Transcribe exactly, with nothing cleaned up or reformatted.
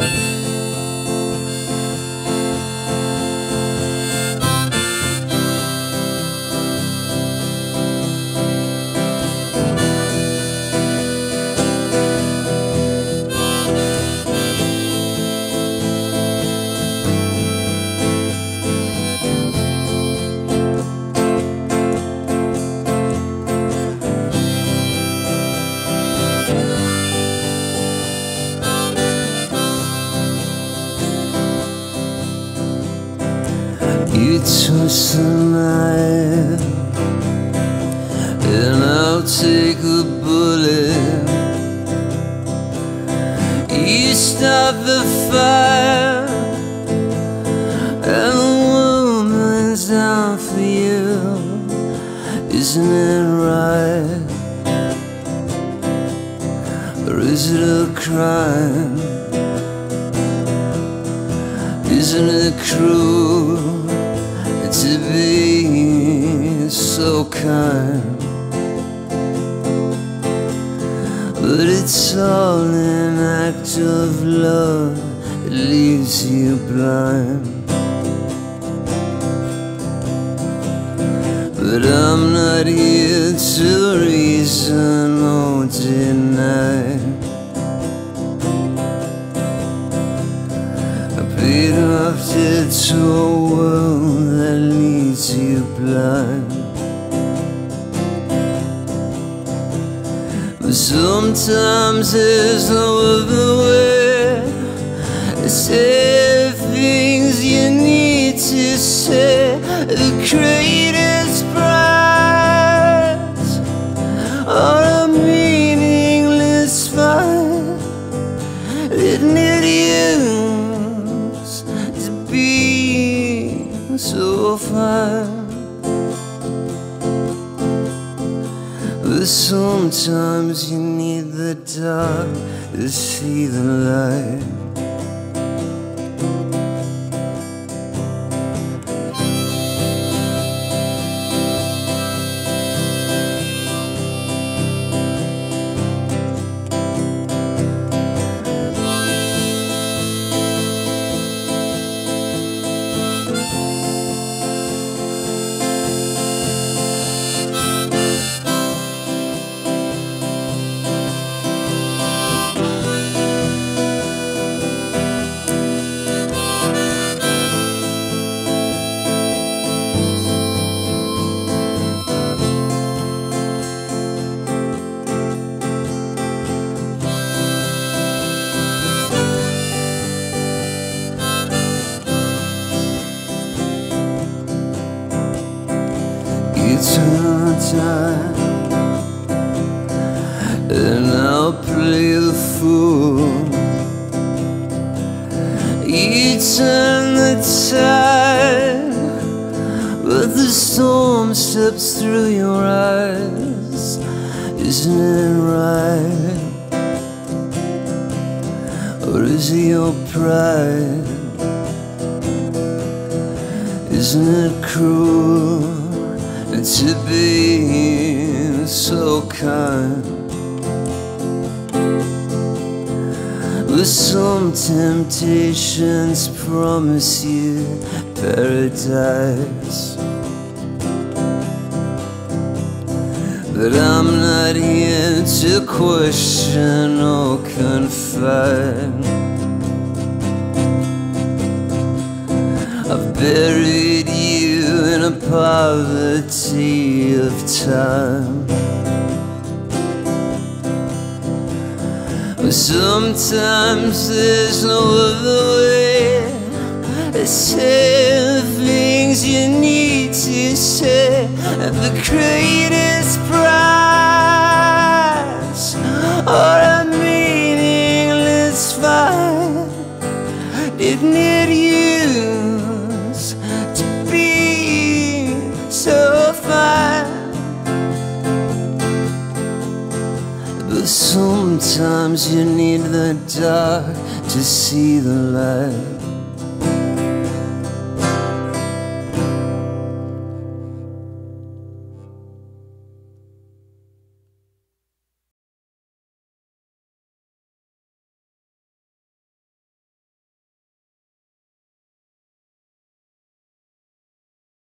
You twist the knife, and I'll take the bullet. You stop the fire, and the woman's down for you. Isn't it right? Or is it a crime? Isn't it cruel to be so kind? But it's all an act of love that leaves you blind. But I'm not here to reason or deny. I paid off debt to a world that leaves you blind. But sometimes there's no other way to say things you need to say. The greatest prize, or a meaningless fight, didn't it used to be so fine? But sometimes you need the dark to see the light. Eternal time, and I'll play the fool. You turn the tide, but the storm steps through your eyes. Isn't it right? Or is it your pride? Isn't it cruel to be so kind? But some temptations promise you paradise. But I'm not here to question or confide. I've buried you in a poverty of time. But sometimes there's no other way to say the things you need to say. And the greatest prize, or a meaningless fight, didn't it use to be so fine? But sometimes you need the dark to see the light.